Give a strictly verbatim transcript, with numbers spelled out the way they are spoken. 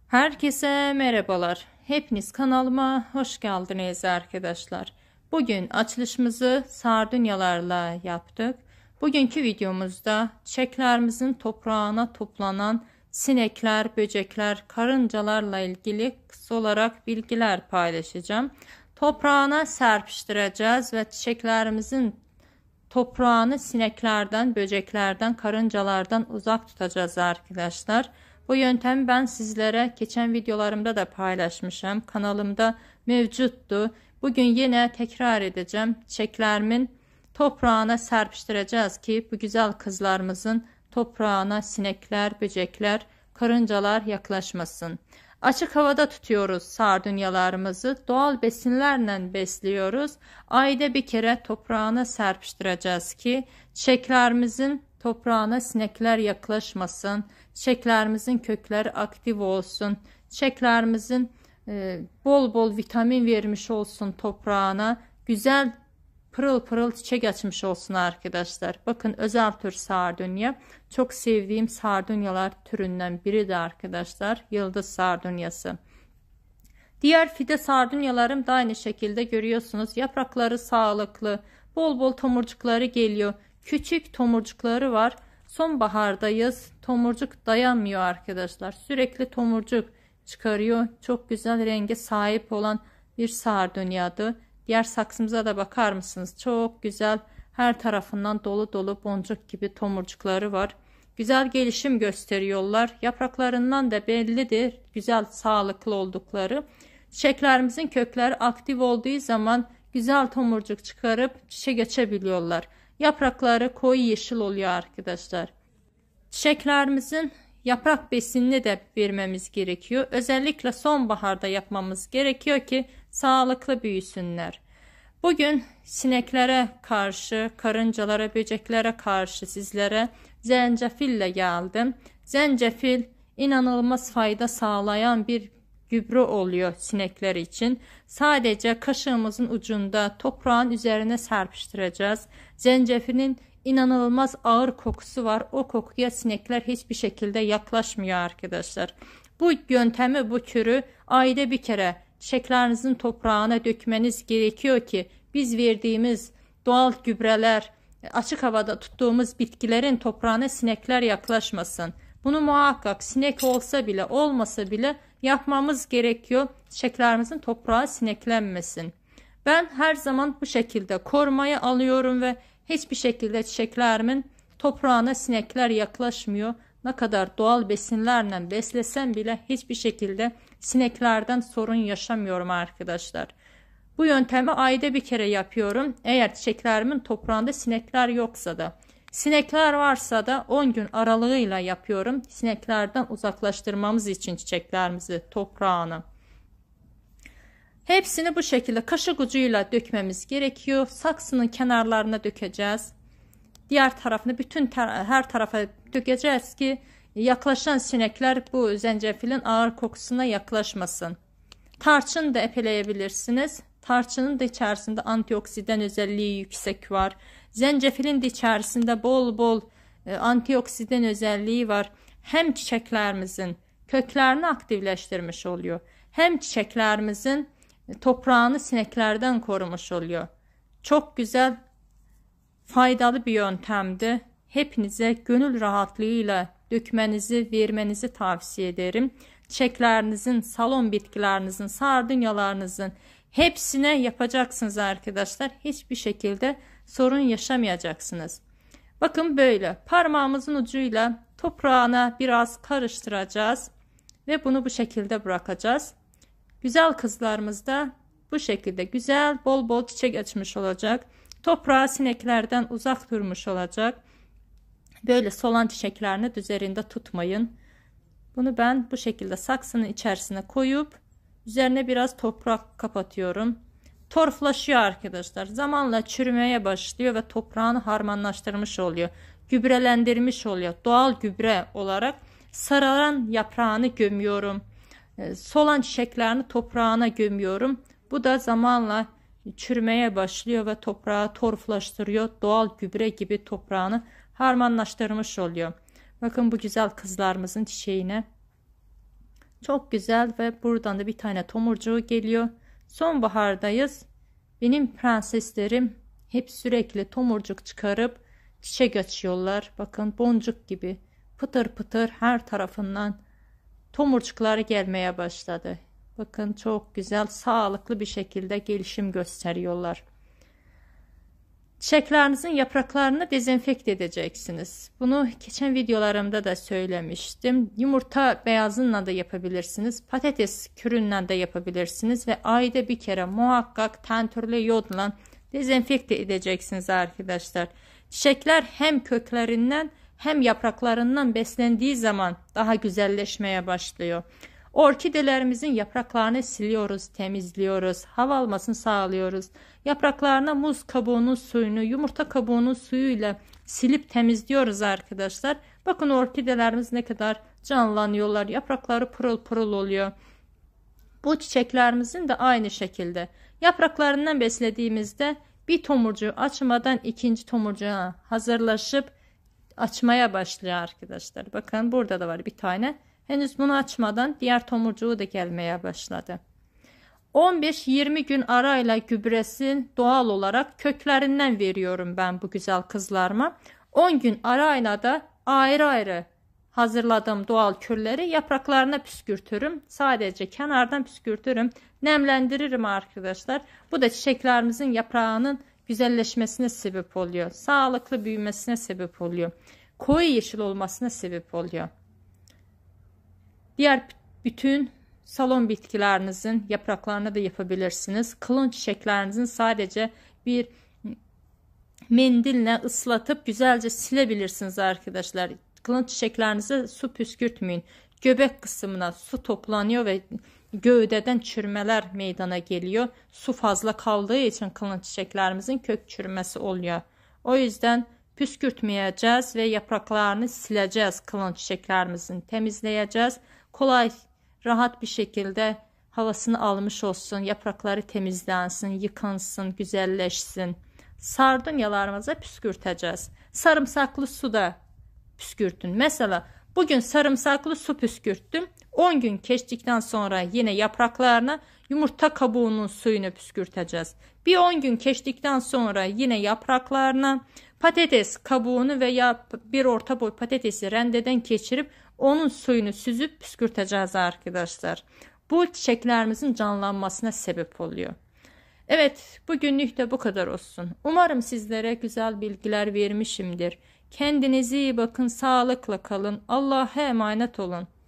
Herkese merhabalar. Hepiniz kanalıma hoş geldiniz arkadaşlar. Bugün açılışımızı sardunyalarla yaptık. Bugünkü videomuzda çiçeklerimizin toprağına toplanan sinekler, böcekler, karıncalarla ilgili kısa olarak bilgiler paylaşacağım. Toprağına serpiştireceğiz ve çiçeklerimizin toprağını sineklerden, böceklerden, karıncalardan uzak tutacağız arkadaşlar. Bu yöntemi ben sizlere geçen videolarımda da paylaşmışım. Kanalımda mevcuttu. Bugün yine tekrar edeceğim. Çiçeklerimin toprağına serpiştireceğiz ki bu güzel kızlarımızın toprağına sinekler, böcekler, karıncalar yaklaşmasın. Açık havada tutuyoruz sardunyalarımızı. Doğal besinlerle besliyoruz. Ayda bir kere toprağına serpiştireceğiz ki çiçeklerimizin toprağına sinekler yaklaşmasın. Çiçeklerimizin kökleri aktif olsun. Çiçeklerimizin e, bol bol vitamin vermiş olsun toprağına. Güzel pırıl pırıl çiçek açmış olsun arkadaşlar. Bakın özel tür sardunya. Çok sevdiğim sardunyalar türünden biri de arkadaşlar. Yıldız sardunyası. Diğer fide sardunyalarım da aynı şekilde görüyorsunuz. Yaprakları sağlıklı. Bol bol tomurcukları geliyor. Küçük tomurcukları var. Sonbahardayız. Tomurcuk dayanmıyor arkadaşlar. Sürekli tomurcuk çıkarıyor. Çok güzel renge sahip olan bir sardunyadı. Diğer saksımıza da bakar mısınız? Çok güzel. Her tarafından dolu dolu boncuk gibi tomurcukları var. Güzel gelişim gösteriyorlar. Yapraklarından da bellidir. Güzel, sağlıklı oldukları. Çiçeklerimizin kökleri aktif olduğu zaman güzel tomurcuk çıkarıp çiçek açabiliyorlar. Yaprakları koyu yeşil oluyor arkadaşlar. Çiçeklerimizin yaprak besinini de vermemiz gerekiyor. Özellikle sonbaharda yapmamız gerekiyor ki sağlıklı büyüsünler. Bugün sineklere karşı, karıncalara, böceklere karşı sizlere zencefille geldim. Zencefil inanılmaz fayda sağlayan bir gübre oluyor sinekler için. Sadece kaşığımızın ucunda toprağın üzerine serpiştireceğiz. Zencefilin inanılmaz ağır kokusu var. O kokuya sinekler hiçbir şekilde yaklaşmıyor arkadaşlar. Bu yöntemi, bu türü ayda bir kere çiçeklerinizin toprağına dökmeniz gerekiyor ki biz verdiğimiz doğal gübreler, açık havada tuttuğumuz bitkilerin toprağına sinekler yaklaşmasın. Bunu muhakkak sinek olsa bile olmasa bile yapmamız gerekiyor. Çiçeklerimizin toprağa sineklenmesin. Ben her zaman bu şekilde korumaya alıyorum ve hiçbir şekilde çiçeklerimin toprağına sinekler yaklaşmıyor. Ne kadar doğal besinlerle beslesem bile hiçbir şekilde sineklerden sorun yaşamıyorum arkadaşlar. Bu yöntemi ayda bir kere yapıyorum. Eğer çiçeklerimin toprağında sinekler yoksa da. Sinekler varsa da on gün aralığıyla yapıyorum. Sineklerden uzaklaştırmamız için çiçeklerimizi, toprağını. Hepsini bu şekilde kaşık ucuyla dökmemiz gerekiyor. Saksının kenarlarına dökeceğiz. Diğer tarafını bütün tar her tarafa dökeceğiz ki yaklaşan sinekler bu zencefilin ağır kokusuna yaklaşmasın. Tarçın da epeleyebilirsiniz. Tarçının da içerisinde antioksidan özelliği yüksek var. Zencefilin de içerisinde bol bol e, antioksidan özelliği var. Hem çiçeklerimizin köklerini aktifleştirmiş oluyor. Hem çiçeklerimizin toprağını sineklerden korumuş oluyor. Çok güzel, faydalı bir yöntemdi. Hepinize gönül rahatlığıyla dökmenizi, vermenizi tavsiye ederim. Çiçeklerinizin, salon bitkilerinizin, sardunyalarınızın hepsine yapacaksınız arkadaşlar. Hiçbir şekilde sorun yaşamayacaksınız. Bakın böyle parmağımızın ucuyla toprağına biraz karıştıracağız ve bunu bu şekilde bırakacağız. Güzel kızlarımız da bu şekilde güzel bol bol çiçek açmış olacak. Toprağı sineklerden uzak durmuş olacak. Böyle solan çiçeklerini üzerinde tutmayın. Bunu ben bu şekilde saksının içerisine koyup üzerine biraz toprak kapatıyorum. Torflaşıyor arkadaşlar. Zamanla çürümeye başlıyor ve toprağını harmanlaştırmış oluyor. Gübrelendirmiş oluyor. Doğal gübre olarak sararan yaprağını gömüyorum. Solan çiçeklerini toprağına gömüyorum. Bu da zamanla çürümeye başlıyor ve toprağı torflaştırıyor. Doğal gübre gibi toprağını harmanlaştırmış oluyor. Bakın bu güzel kızlarımızın çiçeğine Çok güzel ve buradan da bir tane tomurcuğu geliyor. Sonbahardayız. Benim prenseslerim hep sürekli tomurcuk çıkarıp çiçek açıyorlar. Bakın boncuk gibi pıtır pıtır her tarafından tomurcukları gelmeye başladı. Bakın çok güzel, sağlıklı bir şekilde gelişim gösteriyorlar. Çiçeklerinizin yapraklarını dezenfekte edeceksiniz. Bunu geçen videolarımda da söylemiştim. Yumurta beyazınla da yapabilirsiniz. Patates küründen de yapabilirsiniz. Ve ayda bir kere muhakkak tentürlü yodla dezenfekte edeceksiniz arkadaşlar. Çiçekler hem köklerinden hem yapraklarından beslendiği zaman daha güzelleşmeye başlıyor. Orkidelerimizin yapraklarını siliyoruz, temizliyoruz, hava almasını sağlıyoruz. Yapraklarına muz kabuğunun suyunu, yumurta kabuğunun suyuyla silip temizliyoruz arkadaşlar. Bakın orkidelerimiz ne kadar canlanıyorlar. Yaprakları pırıl pırıl oluyor. Bu çiçeklerimizin de aynı şekilde. Yapraklarından beslediğimizde bir tomurcuğu açmadan ikinci tomurcuğa hazırlaşıp açmaya başlıyor arkadaşlar. Bakın burada da var bir tane. Henüz bunu açmadan diğer tomurcuğu da gelmeye başladı. on beş yirmi gün arayla gübresini doğal olarak köklerinden veriyorum ben bu güzel kızlarıma. on gün arayla da ayrı ayrı hazırladığım doğal kürleri yapraklarına püskürtürüm. Sadece kenardan püskürtürüm. Nemlendiririm arkadaşlar. Bu da çiçeklerimizin yaprağının güzelleşmesine sebep oluyor. Sağlıklı büyümesine sebep oluyor. Koyu yeşil olmasına sebep oluyor. Diğer bütün salon bitkilerinizin yapraklarına da yapabilirsiniz. Kılın çiçeklerinizin sadece bir mendille ıslatıp güzelce silebilirsiniz arkadaşlar. Kılın çiçeklerinize su püskürtmeyin. Göbek kısmına su toplanıyor ve gövdeden çürümeler meydana geliyor. Su fazla kaldığı için kılın çiçeklerimizin kök çürümesi oluyor. O yüzden püskürtmeyeceğiz ve yapraklarını sileceğiz. Kılın çiçeklerimizin temizleyeceğiz. Kolay, rahat bir şekilde havasını almış olsun. Yaprakları temizlensin, yıkansın, güzelleşsin. Sardunyalarımıza püskürteceğiz. Sarımsaklı suda püskürtün. Mesela bugün sarımsaklı su püskürttüm. on gün geçtikten sonra yine yapraklarına yumurta kabuğunun suyunu püskürteceğiz. Bir on gün geçtikten sonra yine yapraklarına patates kabuğunu veya bir orta boy patatesi rendeden geçirip onun suyunu süzüp püskürteceğiz arkadaşlar. Bu çiçeklerimizin canlanmasına sebep oluyor. Evet, bugünlük de bu kadar olsun. Umarım sizlere güzel bilgiler vermişimdir. Kendinize iyi bakın, sağlıkla kalın. Allah'a emanet olun.